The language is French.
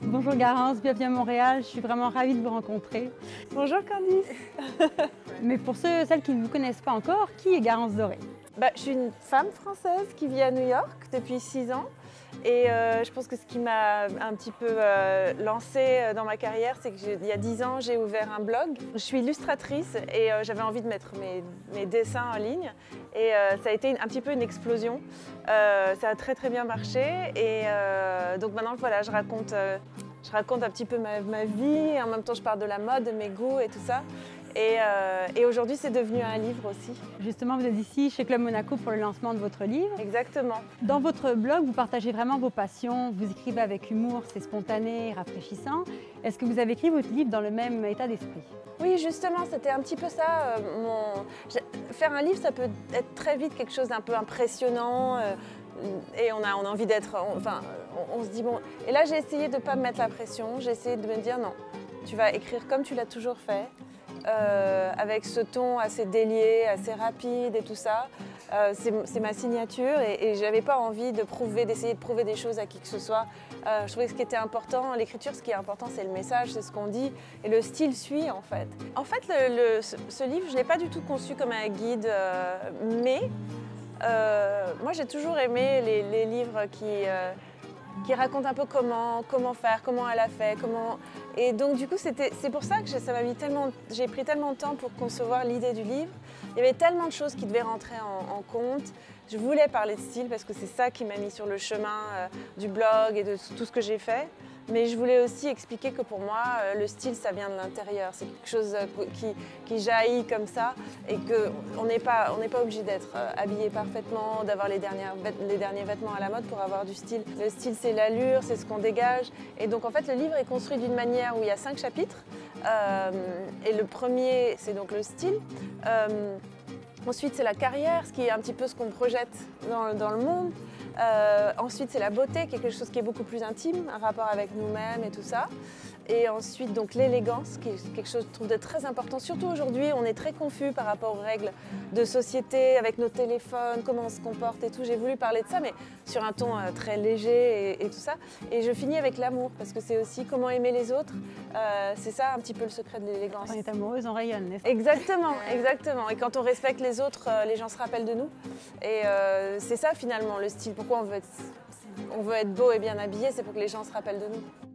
Bonjour Garance, bienvenue à Montréal, je suis vraiment ravie de vous rencontrer. Bonjour Candice. Mais pour celles qui ne vous connaissent pas encore, qui est Garance Doré? Je suis une femme française qui vit à New York depuis 6 ans. Et je pense que ce qui m'a un petit peu lancée dans ma carrière, c'est qu'il y a 10 ans, j'ai ouvert un blog. Je suis illustratrice et j'avais envie de mettre mes dessins en ligne. Et ça a été un petit peu une explosion. Ça a très bien marché. Et donc maintenant, voilà, je raconte un petit peu ma vie. Et en même temps, je parle de la mode, de mes goûts et tout ça. Et aujourd'hui, c'est devenu un livre aussi. Justement, vous êtes ici chez Club Monaco pour le lancement de votre livre. Exactement. Dans votre blog, vous partagez vraiment vos passions, vous écrivez avec humour, c'est spontané, rafraîchissant. Est-ce que vous avez écrit votre livre dans le même état d'esprit? Oui, justement, c'était un petit peu ça. Faire un livre, ça peut être très vite quelque chose d'un peu impressionnant. Et on a envie d'être... on se dit bon... Et là, j'ai essayé de ne pas me mettre la pression. J'ai essayé de me dire non, tu vas écrire comme tu l'as toujours fait. Avec ce ton assez délié, assez rapide et tout ça. C'est ma signature et je n'avais pas envie d'essayer de prouver des choses à qui que ce soit. Je trouvais que ce qui était important, l'écriture, ce qui est important, c'est le message, c'est ce qu'on dit et le style suit en fait. En fait, ce livre, je ne l'ai pas du tout conçu comme un guide, mais moi j'ai toujours aimé les livres qui raconte un peu comment faire, comment elle a fait, Et donc du coup, c'est pour ça que j'ai pris tellement de temps pour concevoir l'idée du livre. Il y avait tellement de choses qui devaient rentrer en compte. Je voulais parler de style parce que c'est ça qui m'a mis sur le chemin du blog et de tout ce que j'ai fait. Mais je voulais aussi expliquer que pour moi, le style, ça vient de l'intérieur. C'est quelque chose qui jaillit comme ça et qu'on n'est pas obligé d'être habillé parfaitement, d'avoir les derniers vêtements à la mode pour avoir du style. Le style, c'est l'allure, c'est ce qu'on dégage. Et donc, en fait, le livre est construit d'une manière où il y a 5 chapitres. Et le premier, c'est donc le style. Ensuite, c'est la carrière, ce qui est un petit peu ce qu'on projette dans le monde. Ensuite, c'est la beauté, quelque chose qui est beaucoup plus intime, un rapport avec nous-mêmes et tout ça. Et ensuite, donc l'élégance, qui est quelque chose, je trouve, de très important. Surtout aujourd'hui, on est très confus par rapport aux règles de société, avec nos téléphones, comment on se comporte et tout. J'ai voulu parler de ça, mais sur un ton très léger et tout ça. Et je finis avec l'amour, parce que c'est aussi comment aimer les autres. C'est ça un petit peu le secret de l'élégance. On est amoureuse, on rayonne, n'est-ce pas? Exactement, exactement. Et quand on respecte les autres, les gens se rappellent de nous. Et c'est ça finalement le style. Pourquoi on veut être beau et bien habillé, c'est pour que les gens se rappellent de nous.